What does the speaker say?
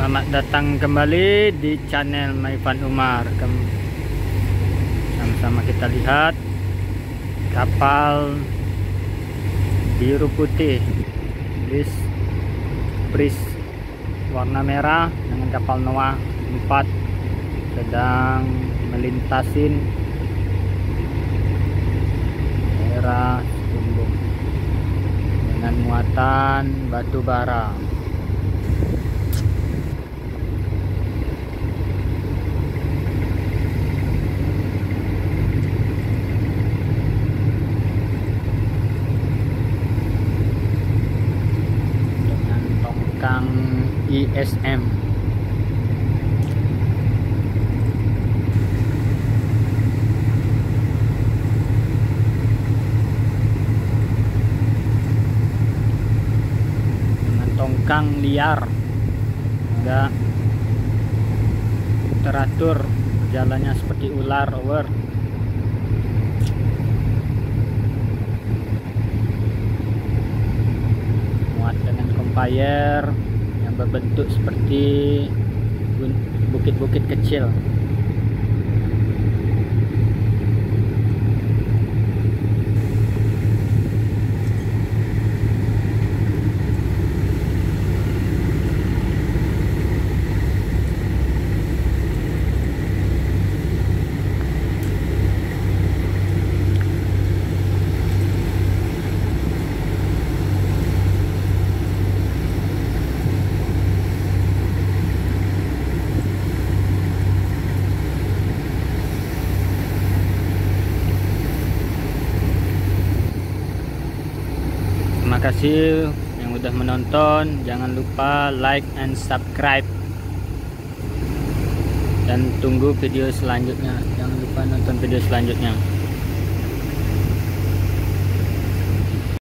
Selamat datang kembali di channel Maifan Umar. Sama-sama kita lihat kapal biru putih bris warna merah dengan kapal Noah 4 sedang melintasin daerah Sumbung dengan muatan batu bara. ISM dengan tongkang liar, enggak teratur, jalannya seperti ular over. Muat dengan compire berbentuk seperti bukit-bukit kecil. Terima kasih yang udah menonton. Jangan lupa like and subscribe, dan tunggu video selanjutnya. Jangan lupa nonton video selanjutnya.